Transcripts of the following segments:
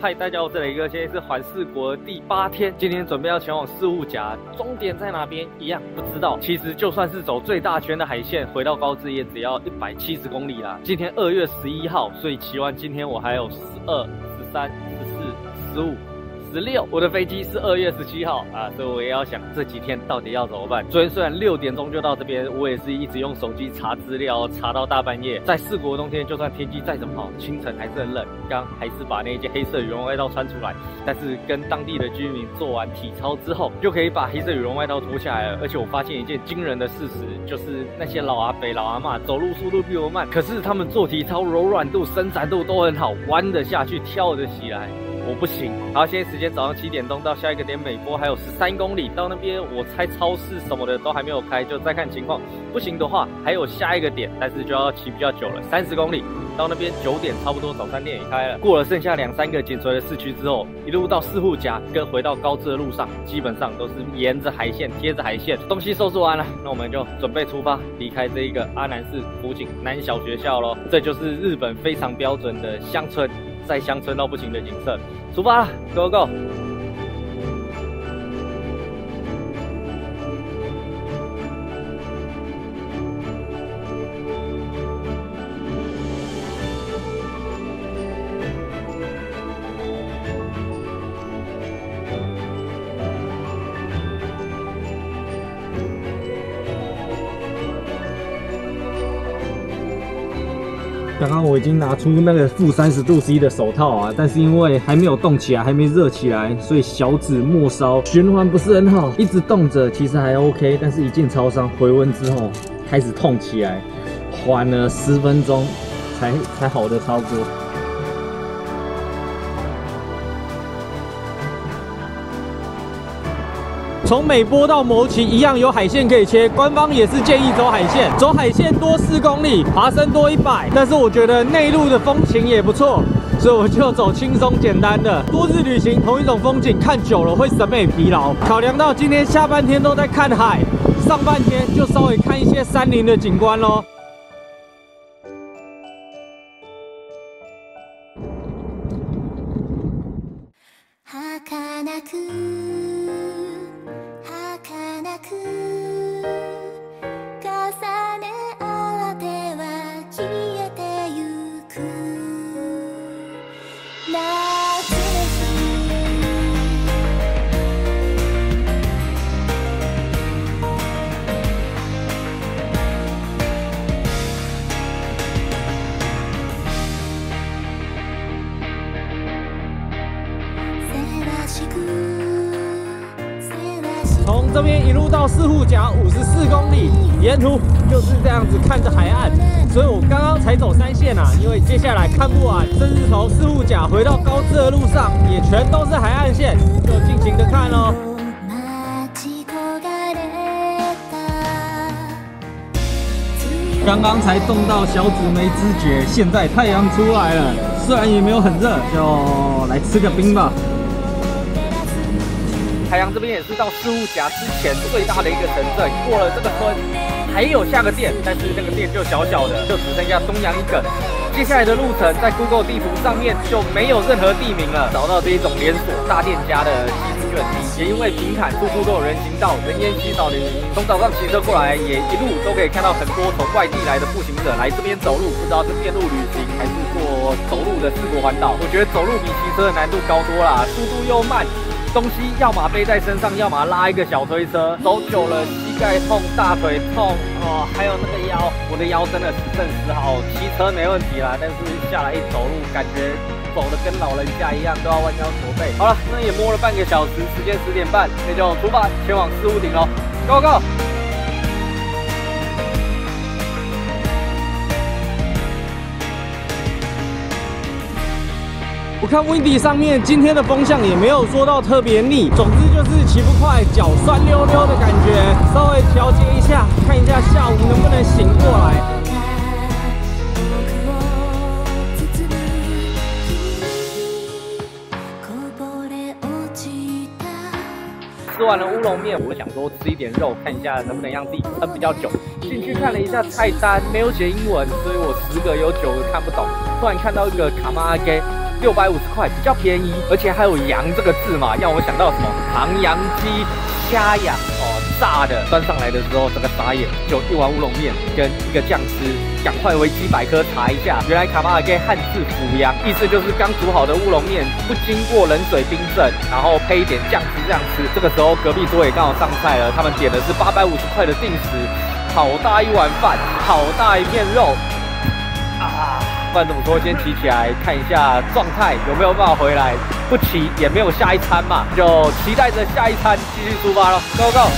嗨，大家好，我是雷哥，现在是环四国的第8天，今天准备要前往四户甲，终点在哪边一样不知道。其实就算是走最大圈的海线，回到高知也只要170公里啦。今天2月11号，所以期望今天我还有12、13、14、15。16，我的飞机是2月17号啊，所以我也要想这几天到底要怎么办。昨天虽然6点钟就到这边，我也是一直用手机查资料，查到大半夜。在四国冬天，就算天气再怎么好，清晨还是很冷。刚还是把那件黑色羽绒外套穿出来，但是跟当地的居民做完体操之后，就可以把黑色羽绒外套脱下来了。而且我发现一件惊人的事实，就是那些老阿伯、老阿嬷走路速度比我慢，可是他们做体操柔软度、伸展度都很好，弯得下去，跳得起来。我不行。好，现在时间早上7点钟，到下一个点美波还有13公里，到那边我猜超市什么的都还没有开，就再看情况。不行的话，还有下一个点，但是就要骑比较久了，30公里。到那边9点，差不多早餐店也开了。过了剩下2、3个紧随的市区之后，一路到四户甲跟回到高知的路上，基本上都是沿着海线、贴着海线。东西收拾完了，那我们就准备出发，离开这一个阿南市福井南小学校咯。这就是日本非常标准的乡村。在乡村到不行的景色，出发了 ，Go Go！ 刚刚我已经拿出那个-30°C 的手套啊，但是因为还没有动起来，还没热起来，所以小指末梢循环不是很好，一直动着其实还 OK， 但是一进超商回温之后开始痛起来，缓了10分钟才好的操作。从美波到牟岐一样有海线可以切，官方也是建议走海线，走海线多4公里，爬升多100。但是我觉得内陆的风情也不错，所以我就走轻松简单的。多日旅行同一种风景看久了会审美疲劳，考量到今天下半天都在看海，上半天就稍微看一些山林的景观咯。从这边一路到四户甲54公里，沿途就是这样子看着海岸，所以我刚刚才走3线啊，因为接下来看不完，甚至从四户甲回到高知的路上也全都是海岸线，就尽情的看咯。刚刚才动到小指没知觉，现在太阳出来了，虽然也没有很热，就来吃个冰吧。 海洋这边也是到四户甲之前最大的一个城镇，过了这个村还有下个店，但是那个店就小小的，就只剩下东洋一个。接下来的路程在 Google 地图上面就没有任何地名了，找到这一种连锁大店家的西出卷地，也因为平坦，处处都有人行道，人烟稀少的原因，从早上骑车过来，也一路都可以看到很多从外地来的步行者来这边走路，不知道是电路旅行还是做走路的四国环岛。我觉得走路比骑车的难度高多啦，速度又慢。东西要么背在身上，要么拉一个小推车，走久了膝盖痛、大腿痛哦，还有那个腰，我的腰真的只剩10毫。骑车没问题啦，但是下来一走路，感觉走的跟老人家一样，都要弯腰驼背。好了，那也摸了半个小时，时间10点半，那就出发前往四户顶咯 ，Go Go！我看 Windy 上面今天的风向也没有说到特别逆，总之就是骑不快，脚酸溜溜的感觉，稍微调节一下，看一下下午能不能醒过来。吃完了乌龙面，我想说吃一点肉，看一下能不能让自己撑比较久。进去看了一下菜单，没有写英文，所以我10个有9个看不懂。突然看到一个卡玛阿给。 ，650块，比较便宜，而且还有羊这个字嘛，让我想到什么唐扬鸡、虾羊哦，炸的，端上来的时候这个傻眼，就一碗乌龙面跟一个酱汁，赶快维基百科查一下，原来卡马尔给汉字俯阳，意思就是刚煮好的乌龙面不经过冷水冰镇，然后配一点酱汁这样吃。这个时候隔壁桌也刚好上菜了，他们点的是850块的定时，好大一碗饭，好大一片肉啊！不然怎么说，先骑起来看一下状态有没有办法回来，不骑也没有下一餐嘛，就期待着下一餐继续出发咯 ，Go Go！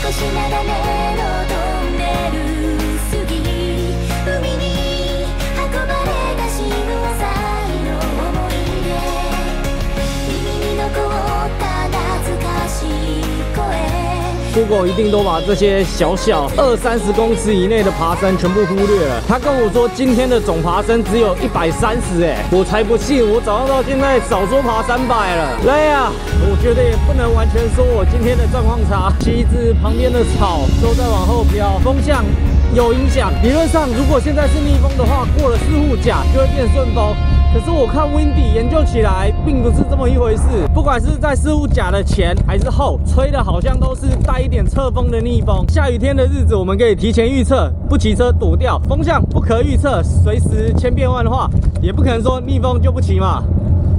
Google 一定都把这些小小20-30公尺以内的爬升全部忽略了。他跟我说今天的总爬升只有130，我才不信！我早上到现在少说爬300了。累啊！我觉得也不能完全说我今天的状况差。旗子旁边的草都在往后飘，风向有影响。理论上，如果现在是逆风的话，过了四户甲就会变顺风。可是我看 Windy 研究起来并不是这么一回事，不管是在四户甲的前还是后，吹的好像都是带一点侧风的逆风。下雨天的日子我们可以提前预测，不骑车躲掉。风向不可预测，随时千变万化，也不可能说逆风就不骑嘛。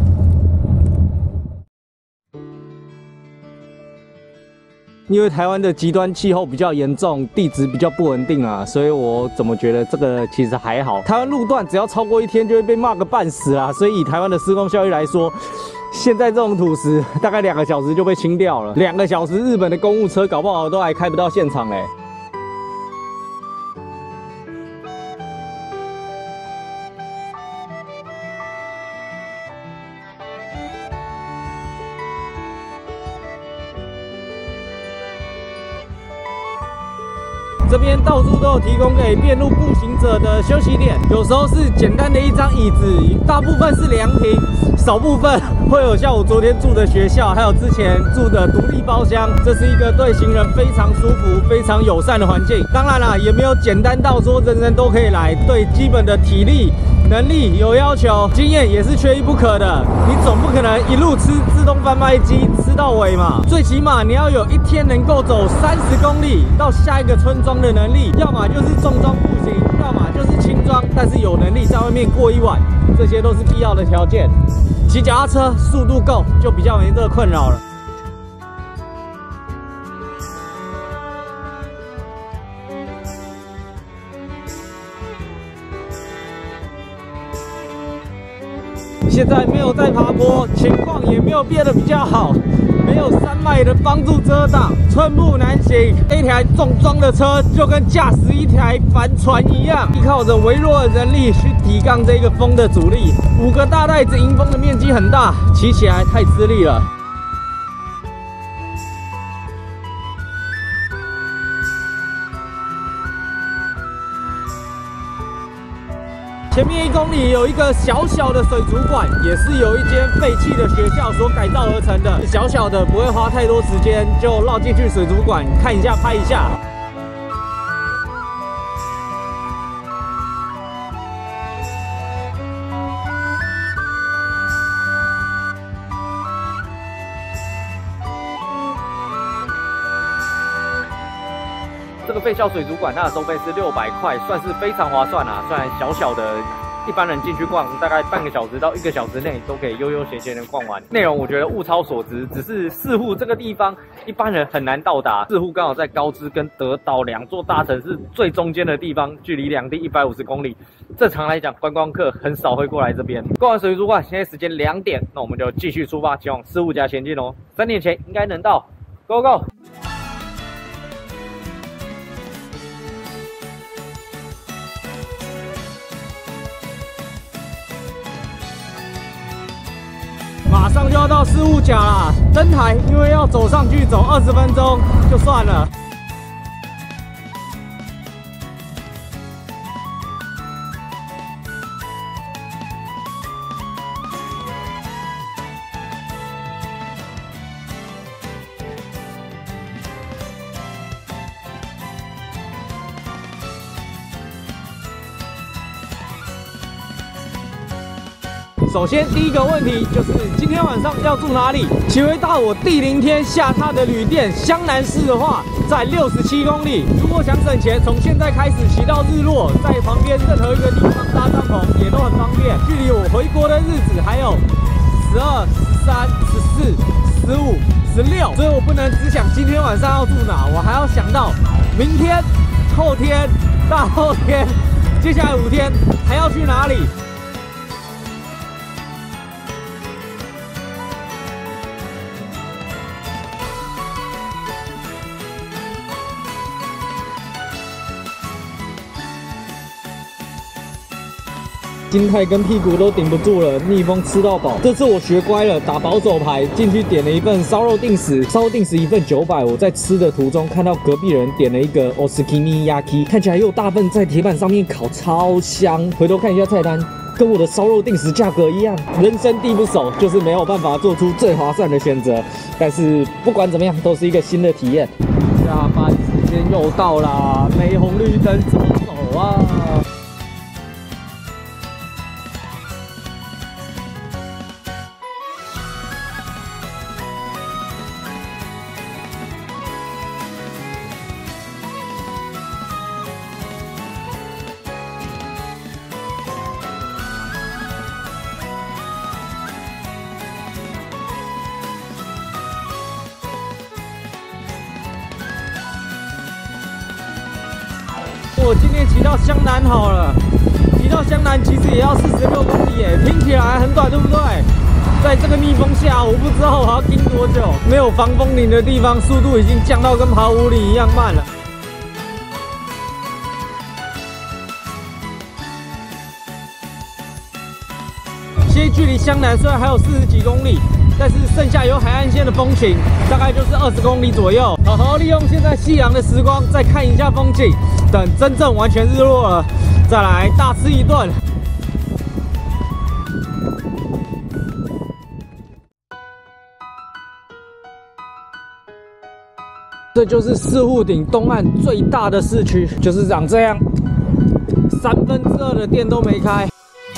因为台湾的极端气候比较严重，地质比较不稳定啊，所以我怎么觉得这个其实还好。台湾路段只要超过1天就会被骂个半死啊，所以以台湾的施工效率来说，现在这种土石大概2个小时就被清掉了，2个小时日本的公务车搞不好都还开不到现场嘞。这边到处都有提供给便路步行者的休息点，有时候是简单的一张椅子，大部分是凉亭，少部分会有像我昨天住的学校，还有之前住的独立包厢。这是一个对行人非常舒服、非常友善的环境。当然啦，也没有简单到说人人都可以来，对基本的体力、能力有要求，经验也是缺一不可的。你总不可能一路吃自动贩卖机吃到尾嘛，最起码你要有1天能够走30公里到下一个村庄的能力，要么就是重装步行，要么就是轻装，但是有能力在外面过一晚，这些都是必要的条件。骑脚踏车速度够，就比较没这个困扰了。现在没有在爬坡，情况也没有变得比较好，没有山脉的帮助遮挡，寸步难行。一台重装的车就跟驾驶一台帆船一样，依靠着微弱的人力去抵抗这个风的阻力。5个大袋子迎风的面积很大，骑起来太吃力了。前面1公里有一个小小的水族馆，也是有一间废弃的学校所改造而成的。小小的不会花太多时间，就绕进去水族馆看一下、拍一下。 这个废校水族馆它的收费是600块，算是非常划算啊。虽然小小的，一般人进去逛大概半个小时到1个小时内都可以悠悠闲闲的逛完。内容我觉得物超所值，只是四户这个地方一般人很难到达。四户刚好在高知跟德岛2座大城市最中间的地方，距离两地150公里。正常来讲，观光客很少会过来这边。逛完水族馆，现在时间2点，那我们就继续出发，前往四户甲前进哦。3点前应该能到 ，Go Go！ 马上就要到四户甲啦，登台因为要走上去走20分钟，就算了。 首先第一个问题就是今天晚上要住哪里？骑回到我第0天下榻的旅店湘南市的话，在67公里。如果想省钱，从现在开始骑到日落，在旁边任何一个地方搭帐篷也都很方便。距离我回国的日子还有12、13、14、15、16，所以我不能只想今天晚上要住哪，我还要想到明天、后天、大后天，接下来5天还要去哪里。心态跟屁股都顶不住了，逆风吃到饱。这次我学乖了，打保守牌，进去点了一份烧肉定时，烧肉定时一份900。我在吃的途中看到隔壁人点了一个 Otsukimi-yaki， 看起来又大份，在铁板上面烤，超香。回头看一下菜单，跟我的烧肉定时价格一样。人生地不熟，就是没有办法做出最划算的选择。但是不管怎么样，都是一个新的体验。下班时间又到啦，没红绿灯怎么走啊？我今天骑到湘南好了，骑到湘南其实也要46公里耶，听起来很短，对不对？在这个逆风下，我不知道我要盯多久。没有防风林的地方，速度已经降到跟跑5里一样慢了。现在距离湘南虽然还有40几公里，但是剩下有海岸线的风情，大概就是20公里左右。好好利用现在夕阳的时光，再看一下风景。等真正完全日落了，再来大吃一顿。这就是四户顶东岸最大的市区，就是长这样，2/3的店都没开。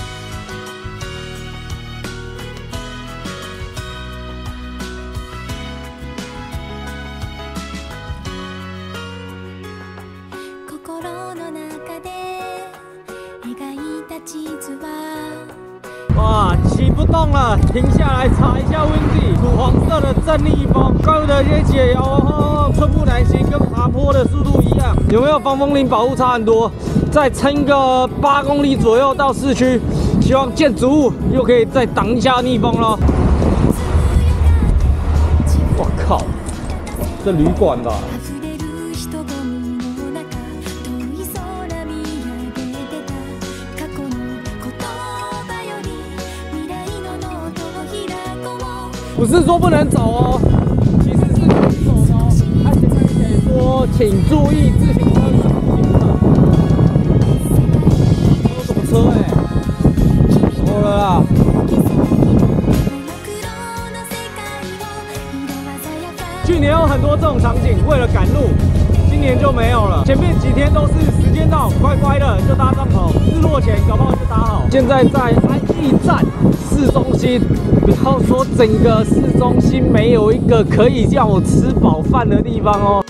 哇，骑不动了，停下来查一下温度。土黄色的正逆风，怪不得这些解摇哦，寸步难行，跟爬坡的速度一样。有没有防风林保护差很多？再撑个8公里左右到市区，希望建筑物又可以再挡一下逆风咯。我靠，这旅馆吧。不是说不能走哦，其实是可以走的哦。它前面写说，请注意自行车行车。有什么车哎？怎么了啦？去年有很多这种场景，为了赶路，今年就没有了。前面几天都是时间到，乖乖的就搭帐篷，日落前搞不好就搭好。现在在安义站市中心。不要说整个市中心没有一个可以让我吃饱饭的地方哦。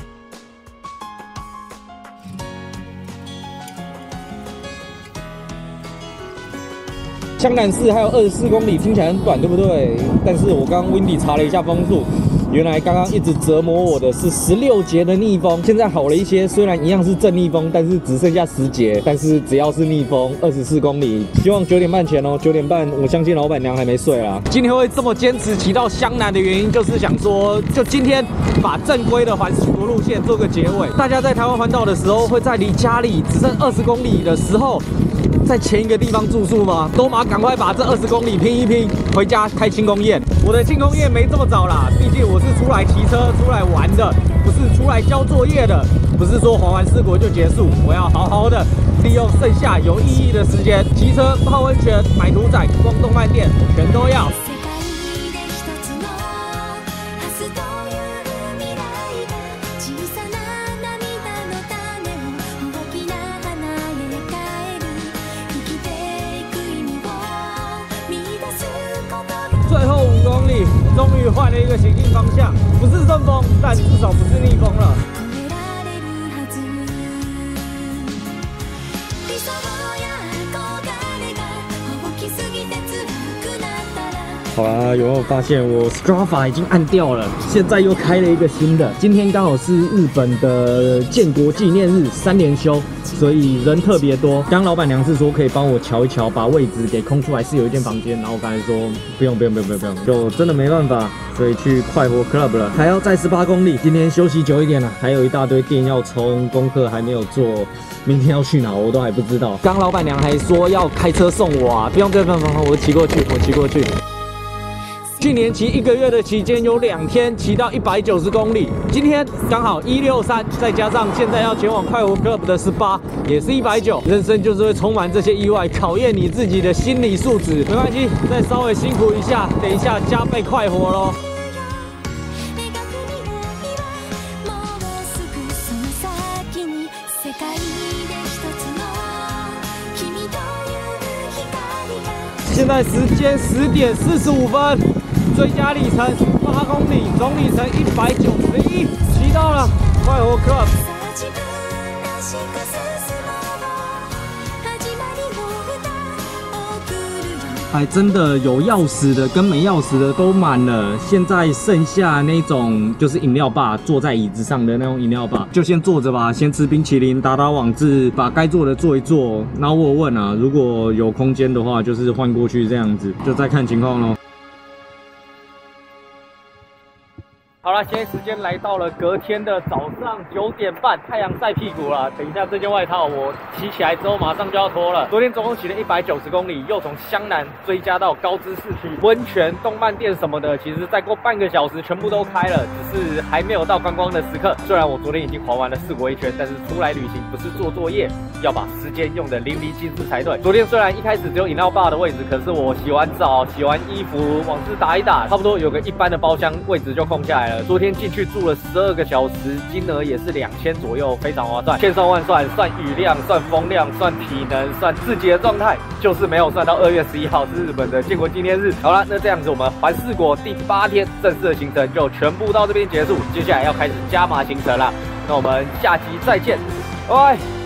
湘南市还有24公里，听起来很短，对不对？但是我刚刚 Windy 查了一下风速，原来刚刚一直折磨我的是16节的逆风，现在好了一些，虽然一样是正逆风，但是只剩下10节。但是只要是逆风，24公里，希望9点半前哦，9点半，我相信老板娘还没睡啦。今天会这么坚持骑到湘南的原因，就是想说，就今天把正规的环世国路线做个结尾。大家在台湾环岛的时候，会在离家里只剩20公里的时候，在前一个地方住宿吗？都马赶快把这20公里拼一拼，回家开庆功宴。我的庆功宴没这么早啦，毕竟我是出来骑车、出来玩的，不是出来交作业的。不是说环完四国就结束，我要好好的利用剩下有意义的时间，骑车、泡温泉、买屠宰、逛动漫店，我全都要。 终于换了一个行进方向，不是顺风，但至少不是逆风了。好啦，有没有发现我 Strava 已经按掉了？现在又开了一个新的。今天刚好是日本的建国纪念日，3连休，所以人特别多。刚老板娘是说可以帮我瞧一瞧，把位置给空出来，是有一间房间。然后我刚才说不用，就真的没办法，所以去快活 Club 了，还要再18公里。今天休息久一点了，还有一大堆店要冲，功课还没有做。明天要去哪我都还不知道。刚老板娘还说要开车送我啊，不用，我骑过去。去年骑1个月的期间有2天骑到190公里，今天刚好163，再加上现在要前往快活 Club 的18，也是190。人生就是会充满这些意外，考验你自己的心理素质。没关系，再稍微辛苦一下，等一下加倍快活咯。现在时间10点45分。最佳里程8公里，总里程191，骑到了快活 Club。还真的有钥匙的跟没钥匙的都满了，现在剩下那种就是饮料吧，坐在椅子上的那种饮料吧，就先坐着吧，先吃冰淇淋，打打网志，把该做的做一做。然后我问啊，如果有空间的话，就是换过去这样子，就再看情况咯。好了，现在时间来到了隔天的早上9点半，太阳晒屁股了。等一下这件外套我骑起来之后马上就要脱了。昨天总共骑了190公里，又从湘南追加到高知市区，温泉、动漫店什么的，其实再过半个小时全部都开了，只是还没有到观光的时刻。虽然我昨天已经环完了4国1圈，但是出来旅行不是做作业，要把时间用得淋漓尽致才对。昨天虽然一开始只有饮料吧的位置，可是我洗完澡、洗完衣服，网志打一打，差不多有个一般的包厢位置就空下来了。昨天进去住了12个小时，金额也是2000左右，非常划算。千算万算，算雨量、算风量、算体能、算自己的状态，就是没有算到2月11号是日本的建国纪念日。好了，那这样子我们环4国第8天正式的行程就全部到这边结束，接下来要开始加码行程了。那我们下集再见，拜拜。